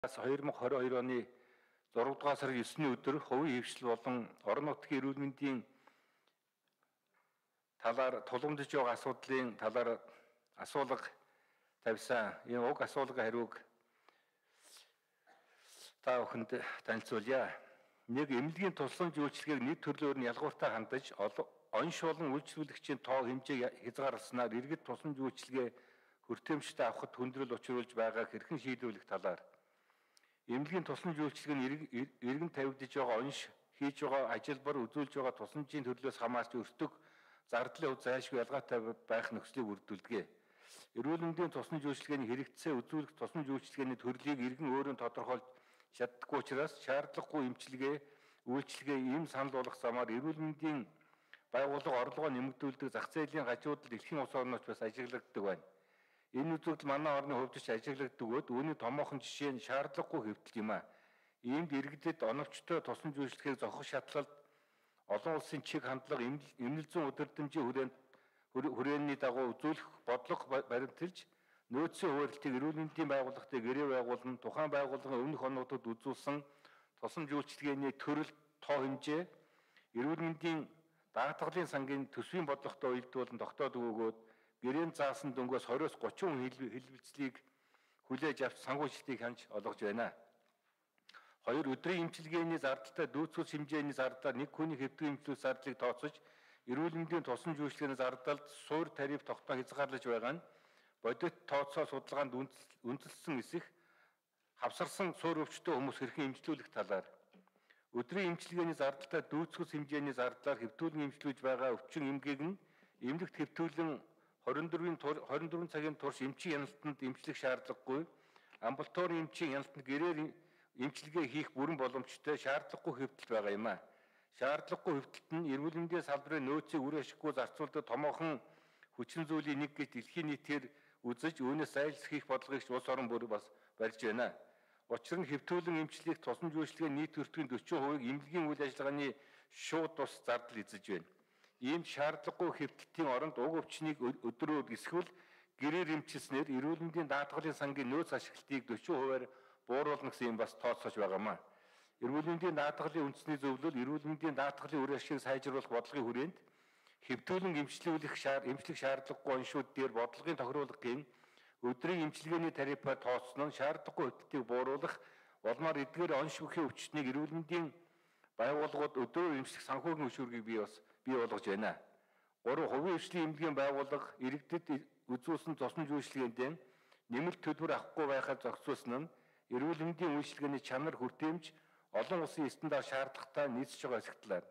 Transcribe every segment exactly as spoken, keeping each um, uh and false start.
екі мың двадцать two оны зураг дугаар сарын девятний өдөр хувийн хвшил болон орон нутгийн эрүүл мэндийн талаар тулгамдж байгаа асуудлын талаар асуулга тавьсан. Энэ уг асуулгын хариуг та бүхэнд танилцуулъя. Нэг эмнэлгийн тусламж үйлчилгээг нийт төрлөөр нь ялгууртай хандаж оншуулан үйлчлүүлэгчийн тоо хэмжээг хязгаарласнаар иргэд тусламж үйлчилгээ хүртээмжтэй авахд хүндрэл учруулж байгааг хэрхэн шийдвэрлэх талаар эмнэлгийн тусламж үйлчилгээ нь иргэн тавигдж байгаа онш хийж байгаа ажилбар үзүүлж байгаа тусламжийн төрлөөс хамаарч өртөг зардлын хувьд зайлшгүй ялгаатай байх нөхцөлийг бүрдүүлдэг. Эрүүл мэндийн тусламж үйлчилгээний хэрэгцээ үзүүлэх тусламж үйлчилгээний төрлийг иргэн өөрөө тодорхойлж чаддаггүй учраас шаардлагагүй эмчилгээ үйлчилгээ ийм санал болгох замаар эрүүл мэндийн байгууллага орлогоо нэмэгдүүлдэг зах зээлийн гажуудад дэлхийн улс орнууд бас ажиглагддаг байна. Энэ үзэгдэл манай орны хувьд ч ажиглагддаг бөгөөд үүний томоохон жишээ нь шаардлагагүй хэвтэл юм а. Иймд иргэдэд оновчтой тусламж үйлчилгээг зохих шатлалд олон улсын чиг хандлага эмнэл зүйн удирдамжийн хүрээнд хүрээний дагуу үзүүлэх бодлого баримталж нөөцийн хуваарлтыг эрүүл мэндийн байгууллагатай гэрээ байгуулан тухайн байгууллагын өмнөх онуудад үзүүлсэн тусламж үйлчилгээний төрөл тоо хэмжээ эрүүл мэндийн даатгалын сангийн төсвийн бодлоготой уялдуулан тогтоод өгөөд гэрээнд заасан дөнгөөс twenty-с thirty хүн хэлбэлцлийг хүлээж авч санхүүжилтийг хянж олгож байна. Хоёр өдрийн эмчилгээний зардалтай дүүцгэл хэмжээний зардал нэг хүний хэвтэн эмчлэх зардлыг тооцож эрүүл мэндийн тусламж үйлчилгээний зардалд суур тариф тогтноо хязгаарлаж байгаа нь бодит тооцоо судалгаанд үндэслэн эсэх хавсарсан суур өвчтөе хүмүүс хэрхэн эмчлүүлэх талаар өдрийн эмчилгээний зардалтай дүүцгэл хэмжээний зардлаар хэвтүүлэн эмчлүүлж байгаа өвчин эмгээг нь эмнэлэгт хэвтүүлэн twenty-four цагийн турш эмчийн яналтанд эмчлэх шаардлагагүй амбулаторийн эмчийн яналтанд гэрээр эмчилгээ хийх бүрэн боломжтой шаардлагагүй хэвтэл байгаа юм а. Шаардлагагүй хэвтэлт нь эрүүл мэндийн салбарын нөөцийг үр ашиггүй зарцуулдаг томоохон хүчин зүйлийн нэг гэж дэлхийн нийтээр үзэж үүнээс зайлсхийх хийх бодлогыг улс орон бүр бас барьж байна. Учир нь хэвтүүлэн эмчлэх тусламж үйлчилгээний нийт өртгийн forty percent-ийг эмнэлгийн үйл ажиллагааны шууд тус зардал эзэж байна. Ийм шаардлагагүй хэвтэлтийн оронд уг өвчнийг өдрөөр эсвэл гэрээр эмчилснээр эрүүл мэндийн даатгалын сангийн нөөц ашиглалтыг forty percent-аар бууруулна гэсэн юм бас тооцоож байгаамаа. Эрүүл мэндийн даатгалын үндэсний зөвлөл эрүүл мэндийн даатгалын үр ашигыг сайжруулах бодлогын хүрээнд хэвтүүлэн эмчлүүлэх шаар эмчлэх шаардлагагүй оншууд дээр бодлогын тохируулгын өдрийн эмчилгээний тарифаар тооцсон нь шаардлагагүй хөдөлтийг бууруулах улмаар эдгээр онш бүхий өвчтнийг эрүүл мэндийн байгууллагууд өдрөөр эмчлэх санхүүгийн хөшүүргийг бий бас бий болгож байна. Гурав хувийн хвшлийн эмнэлгийн байгууллага иргэдэд үзүүлсэн тусламж үйлчилгээнд нэмэлт төлбөр авахгүй байхад зохицуулсан нь эрүүл мэндийн үйлчилгээний чанар хүртээмж олон улсын стандарт шаардлагатай нийцж байгаа хэсэгтлээ.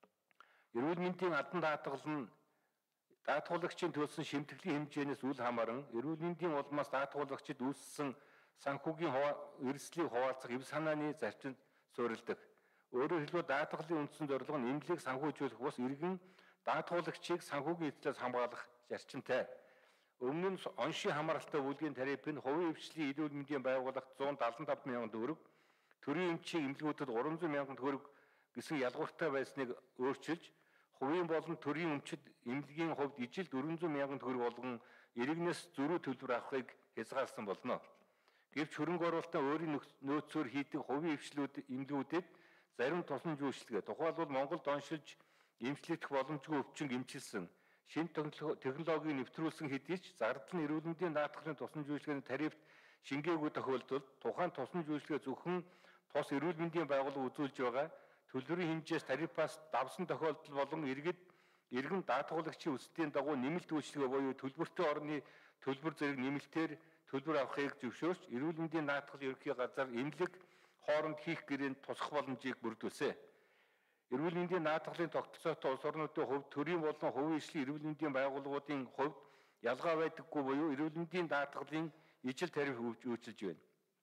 Эрүүл мэндийн албан даатгал нь даатгуулагчийн төлсөн шимтгэлийн хэмжээнээс үл хамааран эрүүл мэндийн улмаас даатгуулагчид үүссэн санхүүгийн эрсдлийг хуваалцах эв санааны зарчимд суурилдаг. Өөрөөр хэлбэл даатгалын үндсэн зорилго нь эмнэлийг санхүүжүүлэх бус иргэн даатгуулагчийг санхүүгийн эзлээс хамгаалах зарчимтай. Өмнө нь оншийн хамааралтай бүлгийн тариф нь хувийн хвшлийн эрүүл мэндийн байгууллагт one hundred seventy-five мянган төгрөг, төрийн эмчийн эмнэлгүүдэд three hundred мянган төгрөг гэсэн ялгууртай байсныг өөрчилж, хувийн болон төрийн өмчид эмнэлгийн хувьд ижил four hundred мянган төгрөг болгон иргэнээс зөрүү төлбөр авахыг хязгаарласан болно. Гэвч хөрөнгө оруулалтаа өөрийн нөөцөөр хийдэг хувийн хвшлүүд эмнэлгүүдэд зарим тусламж үйлчилгээ тухайлбал Монголд оншилж эмчлэгдэх боломжгүй өвчин эмчилсэн шинэ технологиг нэвтрүүлсэн хэдий ч зардал нь эрүүл мэндийн даатгалын тусламж үйлчилгээний тарифт шингээгүй тохиолдолд тухайн тусламж үйлчилгээ зөвхөн тус эрүүл мэндийн байгууллага үзүүлж байгаа төлбөрийн хэмжээс тарифаас давсан тохиолдол болон иргэд иргэн даатгуулагчийн өсөлтийн дагуу нэмэлт үйлчилгээ буюу төлбөртэй орны төлбөр зэрэг нэмэлтээр төлбөр авахыг зөвшөөрч эрүүл мэндийн даатгалын ерөнхий газар эмнэлэг хооронд хийх гэрээнд тусах боломжийг бүрдүүлсэн. Эрүүл мэндийн даатгалын тогтолцоотой улс орнуудын хувьд төрийн болон хувийн хвшлийн эрүүл мэндийн байгууллагуудын хувьд ялгаа байдаггүй буюу эрүүл мэндийн даатгалын ижил тариф үйлчилж байна.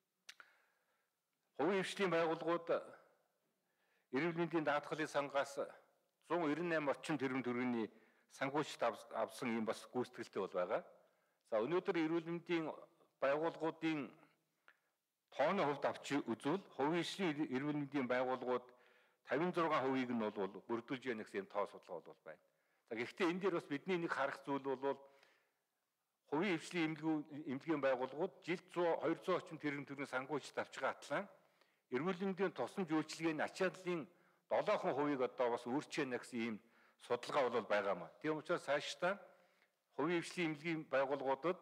Хувийн хвшлийн байгууллагууд эрүүл мэндийн даатгалын сангаас one ninety-eight орчим тэрбум төгрөгийн санхүүжилт авсан юм бас гүйцэтгэлтэй бол байгаа. За өнөөдөр эрүүл мэндийн байгууллагуудын тооны хувьд авч үзвэл хувийн хвшлийн эрүүл мэндийн байгууллагууд fifty-six percent-ийг нь бол бүрдүүлж яана гэсэн тоо судалгаа бол байна. За гэхдээ энэ дээр бас бидний нэг харах зүйл бол хувийн хвшлийн эмнэлгийн байгууллагууд жилд двести орчим тэрбум төгрөгийн санхүүжилт авч байгаа атлан эрүүл мэндийн тусламж үйлчилгээний ачааллын долоохон хувийг одоо бас өөрчилнө гэсэн ийм судалгаа бол байгаамаа. Тийм учраас цаашдаа хувийн хвшлийн эмнэлгийн байгууллагуудад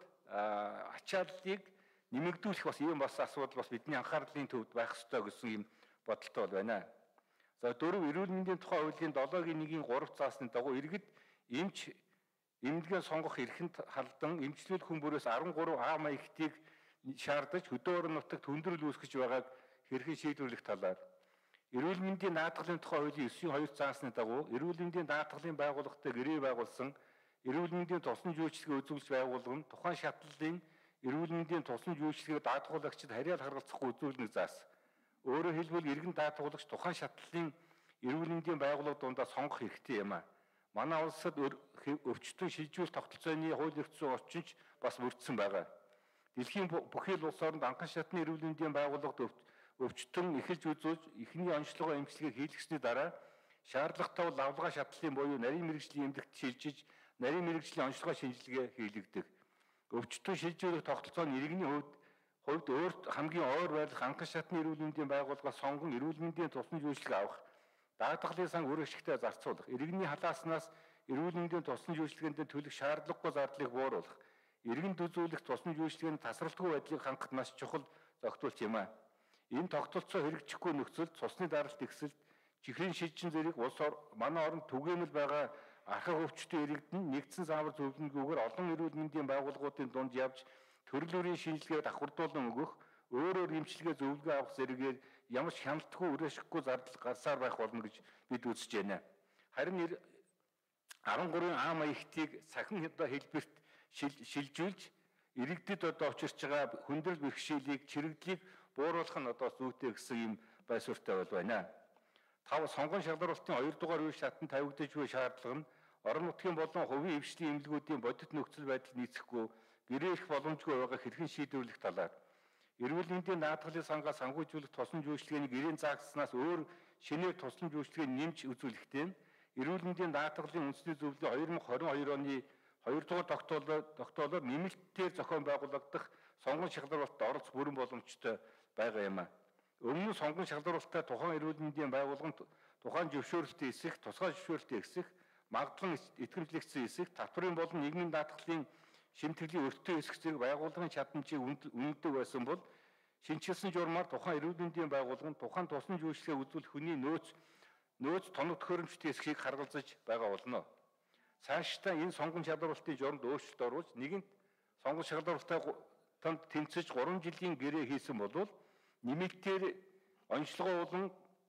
ачааллыг нэмэгдүүлэх бас ийм бас асуудал бас бидний анхаарлын төвд байх ёстой гэсэн ийм бодолтой бол байна. За дөрөв эрүүл мэндийн тухай хуулийн долоогийн нэгin гурав заасны дагуу иргэд эмч эмнэлгээ сонгох эрхэнд халдан эмчлүүл хүмүүрээс арван гурав А маягтыг шаардаж хөдөө орон нутагт хүндрэл үүсгэж байгааг хэрхэн шийдвэрлэх талаар эрүүл мэндийн даатгалын тухай хуулийн9-ийн хоёр заасны дагуу эрүүл мэндийн даатгалын байгууллагатай гэрээ байгуулсан эрүүл мэндийн тусламж үйлчилгээ үзүүлж байгуулгын тухайн шатлалын эрүүл мэндийн тусламж үйлчилгээг даатгуулагчид харьяал харгалзахгүй үзүүлнэ заас. Өөрөөр хэлбэл иргэн даатгуулагч тухайн шатлалын эрүүл мэндийн байгууллага дундаа сонгох хэрэгтэй юм а. Манай улсад өвчтөн шилжүүлэлт тогтолцооны хууль эрх зүйн орчинч бас мөрдсөн байгаа. Дэлхийн бүхий л улс оронд анхан шатны эрүүл мэндийн байгууллагад өвчтөн эхэлж үзүүлж эхний онцлогоо эмчилгээг хийлгэсний дараа шаардлагатай бол лавлгаа шатлалын буюу нарийн мэрэгжлийн эмнэлэгт шилжиж нарийн мэрэгжлийн онцлогоо шинжилгээ хийлгдэг. Өвчтөн шилжүүлэх тогтолцооны иргэний хувьд хувьд өөрт хамгийн ойр байх анхан шатны эрүүл мэндийн байгууллагаас сонгон эрүүл мэндийн тусламж үйлчилгээ авах даатгалын сан үр ашигтай зарцуулах, иргэний халааснаас эрүүл мэндийн тусламж үйлчилгээнд төлөх шаардлагагүй зардлыг бууруулах, иргэнд үзүүлэх тусламж үйлчилгээний тасралтгүй байдлыг хангахад маш чухал зохицуулт юм а. Энэ тогтолцоо хэрэгжихгүй нөхцөлд цусны даралт ихсэлт, чихрийн шижин зэрэг улс манай оронд түгээмэл байгаа архаг өвчтөн иргэдэн нэгдсэн заавар зөвлөнгүүгээр олон эрүүл мэндийн байгууллагуудын дунд явж төрөл бүрийн шинжилгээ давхардуулан өгөх, өөрөөр эмчилгээ зөвлөгөө авах зэрэгээр ямар ч хяналтгүй үр ашиггүй зардал гарсаар байх болно гэж бид үзэж байна. Харин арван гурван А маягтыг сахин одоо хэлбэрт шилжүүлж иргэдэд одоо учирч байгаа хүндрэл бэрхшээлийг чирэгдлийг бууруулах нь одоо зүйтэй гэсэн юм байсвартай бол байна. Тав сонгон шалралтын хоёр дугаар үе шатанд тавигдаж буй шаардлага нь орон нутгийн болон хувийн хвшлийн эмнэлгүүдийн бодит нөхцөл байдал нийцэхгүй гэрээ ирэх боломжгүй байгааг хэрхэн шийдвэрлэх талаар эрүүл мэндийн даатгалын сангаас санхүүжүүлэх тусламж үйлчилгээний гэрээний заагцснаас өөр шинээр тусламж үйлчилгээ нэмж үзүүлэхдээ эрүүл мэндийн даатгалын үндэсний зөвлөлийн хоёр мың хорин хоёр оны хоёр дугаар тогтоолоор тогтоолоор нэмэлтээр зохион байгуулагдах сонгон шалралтад оролцох бүрэн боломжтой байгаа юм а. Өмнө нь сонгон шалралтад тухайн эрүүл мэндийн байгууллагын тухайн зөвшөөрлөлтийн эсэх, тусгай зөвшөөрлөлтийн эсэх, магадлан итгэмжлэгдсэн эсэх, татврын болон нийгмийн даатгалын шимтгэлийн өртөө эсэх зэрэг байгууллагын чадамжийг үнэлдэг байсан бол шинжилсэн журмаар тухайн эрүүл мэндийн байгууллага нь тухайн тусламж үйлчилгээ үзүүлэх хүний нөөц нөөц тоног төхөөрөмжтэй эсхийг харгалзаж байгаа болно. Цаашдаа энэ сонгон шалралтын журмд өөрчлөлт оруулж нэгэнт сонгон шалралтад тэмцэж гурван жилийн гэрээ хийсэн бол нэмэлтээр онцлогоо болон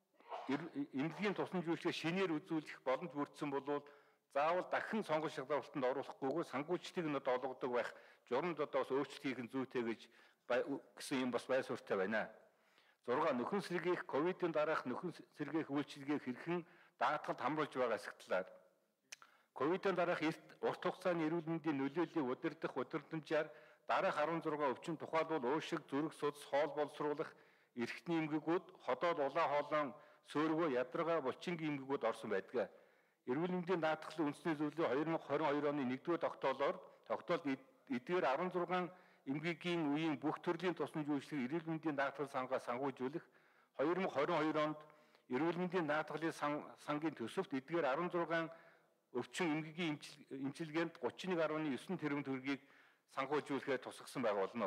эмнэлгийн тусламж үйлчилгээ шинээр үзүүлэх боломж бүрдсэн бол заавал дахин сонгон шалралтанд оруулахгүйгээр санхүүжилтийг нь одоо олгодог байх журамд одоо бас өөрчлөлт хийх нь зүйтэй гэж гэсэн юм бас байсвартай байна. зурга нөхөн сэргээх ковидын дараах нөхөн сэргээх үйлчилгээг хэрхэн даатгалд хамруулж байгаа эсэх талаар ковидын дараах эрт урт хугацааны эрүүл мэндийн нөлөөллийг удирдах удирдамжаар дараах арван зургаан өвчин тухайлбал уушиг, зүрх судас, хоол боловсруулах, эрхтний эмгэгүүд, ходоод улаан хоолойн сөөргөө, ядаргаа, булчингийн эмгэгүүд орсон байдаг. Эрүүл мэндийн даатгалын үндэсний зөвлөлийн хоёр мың хорин хоёр оны нэгдүгээр тогтоолоор тогтоолд эдгээр арван зургаан эмгэгийн үеийн бүх төрлийн тусламж үйлчилгээг эрүүл мэндийн даатгалын сангаас санхүүжүүлэх, хоёр мың хорин хоёр онд эрүүл мэндийн даатгалын сангийн төсөвт эдгээр арван зургаан өвчин эмгэгийн эмчилгээнд гутрын нэг гаруй девять тэрбум төгрөгийг санхүүжүүлэхээр тусгасан байгаа болно.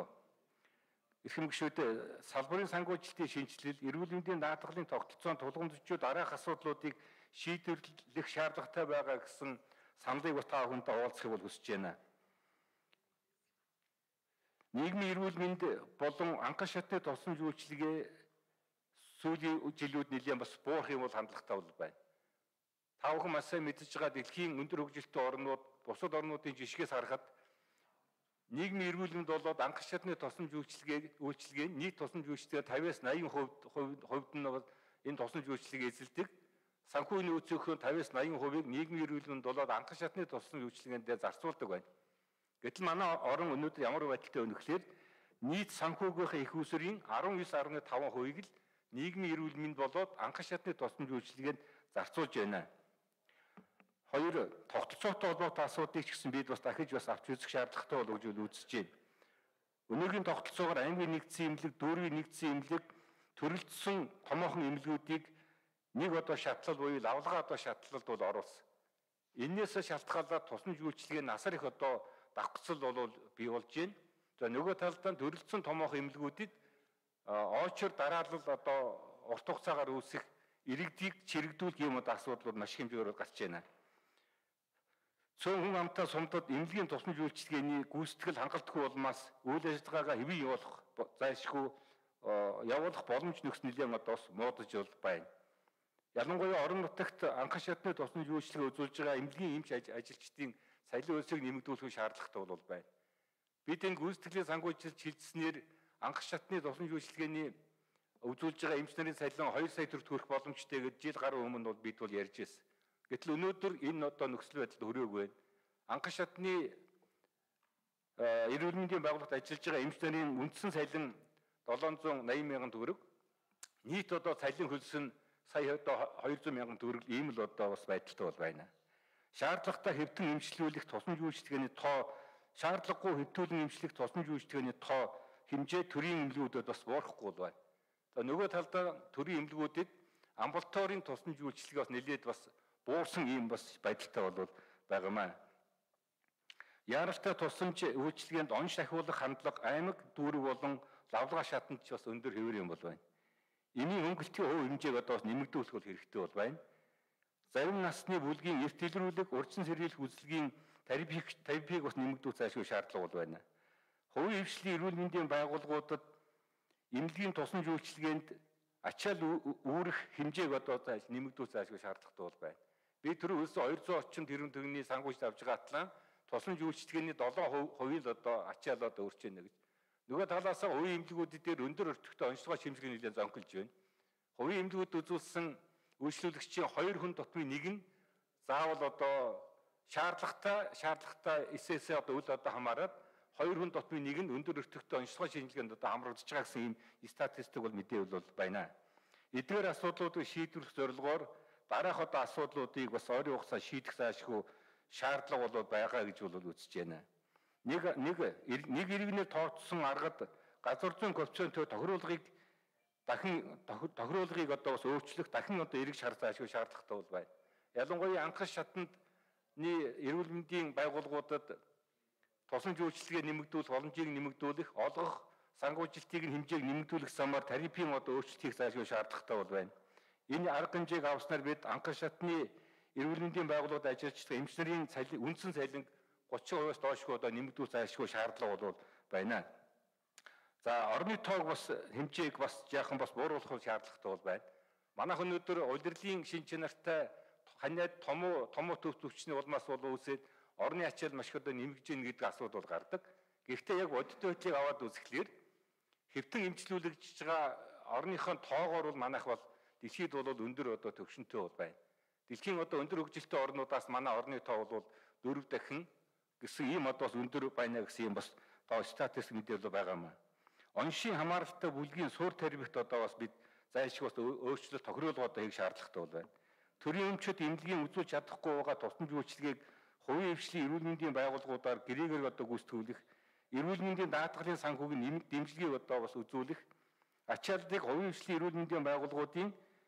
Эрхэм гишүүдээ салбарын санхүүжилтийн шинжилэл эрүүл мэндийн даатгалын тогтолцоонд тулгамдчид дараах асуудлуудыг шийдвэрлэх шаардлагатай байгаа гэсэн саналыг та бүхэнтэй хуваалцахыг бол хүсэж байна. Нийгмийн эрүүл мэнд болон анхан шатны тусламж үйлчилгээ сүүлийн жилүүд нэлээд бас буурах юм бол хандлагатай бол байна. Та бүхэн маш сайн мэдж байгаа дэлхийн өндөр хөгжилтэй орнууд, бусад орнуудын жишгээс харахад нийгмийн эрүүл мэнд болоод анхан шатны тусламж үйлчилгээ үйлчилгээ нийт тусламж үйлчилгээ тавиас восемь хувьд хувьд нь бол энэ тусламж үйлчилгээг эзэлдэг. Санхүүгийн нөөцийнхөө тавиас восемь хувийг нийгмийн эрүүл мэнд болоод анхан шатны тусламж үйлчилгээнд зарцуулдаг байна. Гэтэл манай орон өнөөдөр ямар байдалтай вэ гэхээр нийт санхүүгийнхээ их усрын десять нөлөө таван хувийг л нийгмийн эрүүл мэнд болоод анхан шатны тусламж үйлчилгээнд зарцуулж байна. Хоёр тогтолцоотой холбоотой асуудлыг ч гэсэн бид бас дахиж бас авч үзэх шаардлагатай болов гэж үзэж байна. Өнөөгийн тогтолцоогоор аймгийн нэгдсэн эмнэлэг, дүүргийн нэгдсэн эмнэлэг төрөлдсөн томоохон эмнэлгүүдийг нэг одоо шатлал буюу лавлага одоо шатлалд бол оруулсан. Энээс шалтгаалаад тусламж үйлчилгээ насар их одоо давхцал бол бий болж байна. За нөгөө талдаа төрөлдсөн томоохон эмнэлгүүдэд очор дараалал одоо урт хугацаагаар үүсэх иргэдийг чирэгдүүлэх юм одоо асуудал маш хэмжээгээр гарч байна. Цөөн хүн амтаа сумдад эмнэлгийн тусламж үйлчилгээний гүйцэтгэл хангалтгүй улмаас үйл ажиллагаагаа хэвэн явуулах зайлшгүй явуулах боломж нөхс нэлээд одоо муудаж байна. Ялангуяа орон нутагт анхан шатны тусламж үйлчилгээ үзүүлж байгаа эмнэлгийн эмч ажилчдын соёлын өсөйг нэмэгдүүлэх шаардлагатай бол байна. Бид энэ гүйцэтгэлийг сангуулжилж хилцснээр анхан шатны тусламж үйлчилгээний үзүүлж байгаа эмч нарын соёлон хоёр сая төгрөг хүрэх боломжтой гэж жил гаруй өмнө бол бид бол ярьж байсан. Гэтэл өнөөдөр энэ одоо нөхцөл байдал хүрээгүй байна. Анхан шатны эрүүл мэндийн байгууллагад ажиллаж байгаа эмч нарын үндсэн соёлон долоон зуун найман мянган төгрөг, нийт одоо соёлын хөлс нь сая одоо хоёр зуун мянган төгрөг ийм л одоо бас байдалтай бол байна. Шаардлагатай хэвтэн эмчлүүлэх тусламж үйлчилгээний тоо, шаардлагагүй хэвтүүлэн эмчлэх тусламж үйлчилгээний тоо хэмжээ төрийн эмнэлгүүдэд бас буурахгүй бол байна. За нөгөө талдаа төрийн эмнэлгүүдэд амбулаторийн тусламж үйлчилгээ бас нэлээд бас буурсан ийм бас байдалтай бол байгаамаа. Яаралтай тусламж үйлчилгээнд онш ахиулах хандлага аймаг, дүүрэг болон лавлага шатанд ч бас өндөр хэвээр юм бол байна. Энийн хөнгөлтийн хувь хэмжээг одоо бас нэмэгдүүлэх бол хэрэгтэй бол байна. Зарим насны бүлгийн эрт илрүүлэг, урьдчилан сэргийлэх үйлчилгээний тарифыг тарифыг бас нэмэгдүүлэх зайлшгүй шаардлага бол байна. Хувийн хвшлийн эрүүл мэндийн байгууллагуудад эмнэлгийн тусламж үйлчилгээнд ачаал үүрэх хэмжээг одоо нэмэгдүүлэх зайлшгүй шаардлагатай бол байна. Би түрүү хэлсэн хоёр зуун орчим тэрбум төгрөгийн сангуулж авч байгаа атлан тусламж үйлчилгээний долоон хувийн л одоо ачаал одоо өөрч байна гэж. Нөгөө талаас нь хувийн эмнэлгүүд дээр өндөр өртөгтэй онцлогоо шимжлэг нэлээд зонхилж байна. Хувийн эмнэлгүүд үзүүлсэн үйлчлүүлэгчийн хоёр хүн дотны нэг нь заавал одоо шаардлагатай шаардлагатай эсээсээ одоо үл одоо хамаарат хоёр хүн дотны нэг нь өндөр өртөгтэй онцлогоо шимжлэгэнд одоо хамрагдаж байгаа гэсэн ийм статистик бол мэдээвэл бол байна. Эдгээр асуудлуудыг шийдвэрлэх зорилгоор дараах одоо асуудлуудыг бас ойрын хугацаанд шийдэх зайлшгүй шаардлага бол байгаа гэж бол үзэж байна. Нэг нэг нэг иргэнээр тооцсон аргад газар зүйн коэффициенттэй тохируулгыг дахин тохируулгыг одоо бас өөрчлөх дахин одоо эргэж харах зайлшгүй шаардлагатай бол байна. Ялангуяа анхан шатны эрүүл мэндийн байгууллагуудад тусламж үйлчилгээ нэмэгдүүлэх боломжийг нэмэгдүүлэх, олгох, сангуулжилтыг хэмжээг нэмэгдүүлэх замаар тарифын одоо өөрчлөлт хийх зайлшгүй шаардлагатай бол байна. Энэ арга хэмжээг авснаар бид анхан шатны эрүүл мэндийн байгууллагад ажиллаж байгаа эмч нарын үндсэн соёлыг гучин хувиас доошгүй одоо нэмэгдүүлэх зайлшгүй шаардлага бол байна. За орны тоог бас хэмжээг бас яахан бас бууруулах шаардлагатай бол байна. Манайх өнөөдөр улирлын шин чанартай ханиад томуу томуу төв төвчний улмаас бол үүсээд орны ачаал маш их одоо нэмэгдэж гин гэдэг асуудал бол гардаг. Гэхдээ яг бодит байдлыг аваад үзэхлээр хэвтэн эмчлүүлэгдэж байгаа орныхон тоогоор бол манайх бол дэлхийд бол өндөр одоо төвшөнтэй бол байна. Дэлхийн одоо өндөр хөгжилтэй орнуудаас манай орны тоо бол дөрөв дахин гэсэн ийм одоо бас өндөр байна гэсэн юм бас тоо статистик мэдээлэл байгаа юм. Оншийн хамааралтай бүлгийн суурь тарифт одоо бас бид зайлшгүй бас өөрчлөлт тохируулга одоо хийх шаардлагатай бол байна. Төрийн өмчөд эмнэлгийн үзүүлж чадахгүй байгаа тусламж үйлчилгээг хувийн хвшлийн эрүүл мэндийн байгууллагуудаар гэрээгээр одоо гүйцэтгүүлэх, эрүүл мэндийн даатгалын санхүүгийн дэмжлэгийг одоо бас үзүүлэх, ачааллыг хувийн хвшлийн эрүүл мэндийн байгууллагуудын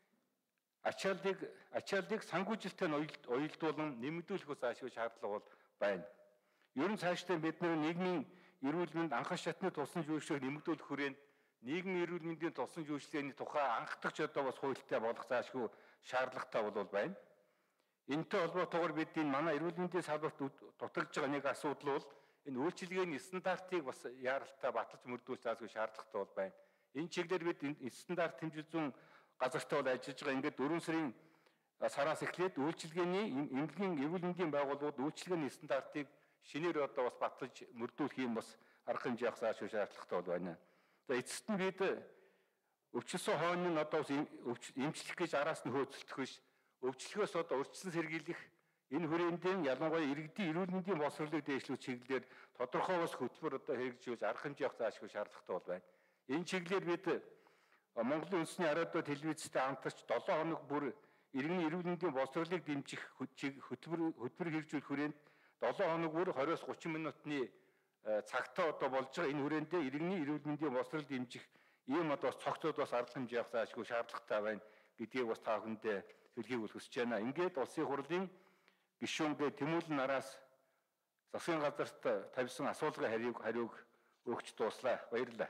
ачааллыг ачааллыг санхүүжилттэй уялдуулан нэмэгдүүлэх зайлшгүй шаардлага бол байна. Ер нь цаашдаа бид нийгмийн эрүүл мэнд анхан шатны тусламж үйлчилгээг нэмэгдүүлэх хүрээнд нийгмийн эрүүл мэндийн тусламж үйлчилгээний тухай анхдагч одоо бас хуультай болох зайлшгүй шаардлагатай бол байна. Энэтэй холбоотойгоор бид энэ манай эрүүл мэндийн салбарт дутагдж байгаа нэг асуудал бол энэ үйлчилгээний стандартыг бас яаралтай баталж мөрдүүлж зайлшгүй шаардлагатай бол байна. Энэ чиглэлээр бид энэ стандарт хэмжээ зүйн газартай бол ажиллаж байгаа. Ингээд дөрвөн сарын сараас эхлээд үйлчилгээний эмнэлгийн эрүүл мэндийн байгууллагууд үйлчилгээний стандартыг шинээр одоо бас баталж мөрдүүлэх юм бас арга хэмжээ авах зайлшгүй шаардлагатай бол байна. За эцэст нь бид өвчлсөн хойно нь одоо эмчлэх гэж араас нь хөөцөлдөх биш, өвчлөхөөс одоо урьдчилан сэргийлэх энэ хүрээндээ ялангуяа иргэдийн эрүүл мэндийн боловсролыг дээшлүүлэх чиглэлээр тодорхой бас хөтөлбөр одоо хэрэгжүүлж арга хэмжээ авах зайлшгүй шаардлагатай бол байна. Энэ чиглэлээр бид Монголын үндэсний радио телевизтэй хамтарч долоо хоног бүр иргэний эрүүл мэндийн боловсролыг дэмжих хөтөлбөр хөтөлбөр хэрэгжүүлэх хүрээнд долоо хоног бүр двадцать-с тридцать минутны цагтаа одоо болж байгаа энэ хүрээндээ иргэний эрүүл мэндийн боловсрол дэмжих ийм одоо цогцод бас арга хэмжээ авах заашгүй шаардлагатай байна гэдгийг бас та бүхэндээ хэлхийг хүсэж байна. Ингээд улсын хурлын гишүүнгээ Тэмүүлэн нараас засгийн газарт тавьсан асуулгын хариуг хариуг өгч дууслаа. Баярлалаа.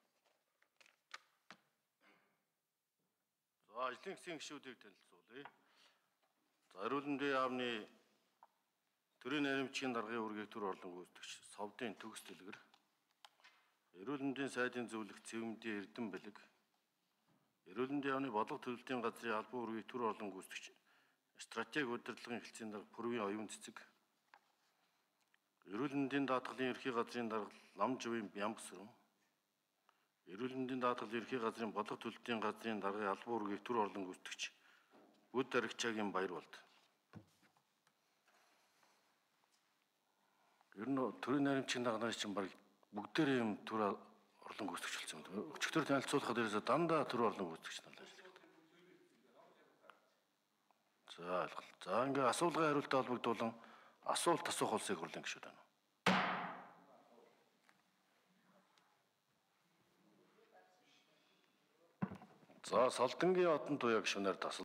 За ажлын хэсгийн гишүүдийг танилцуулъя. За эрүүл мэндийн яамны төрийн наримчийн даргын үргийг төр орлон гүйцэтгэгч Совдын Төгс Дэлгэр, эрүүл мэндийн сайдын зөвлөх Цэвэмдийн Эрдэнэ Бэлэг, эрүүл мэндийн яамны бодлого төлөвлөлтийн газрын албан үргийг төр орлон гүйцэтгэгч стратеги удирдлагын хэлтсийн дарга Пүрвийн Оюун Цэцэг, эрүүл мэндийн даатгалын ерхий газрын дарга Намживын Ямбсрын, эрүүл мэндийн даатгалын ерхий газрын бодлого төлөвлөлтийн газрын даргын албан үргийг төр орлон гүйцэтгэгч Бүд Аригчаагийн Баярвалд. Ер нь төрийн наримчийн дарганаас чинь баг бүгдээрээ юм төр орлон гүйцэтгэж болсон юм. Өчигдөр танилцуулахад ерөөсө дандаа төр орлон гүйцэтгэж байна. За ойлголоо. За ингээ асуулгын хариултаа холбогдуулан асуулт асуух улсын хурлын гишүүд байна. За Солдонгийн Одон туяа гишүүнээр тасал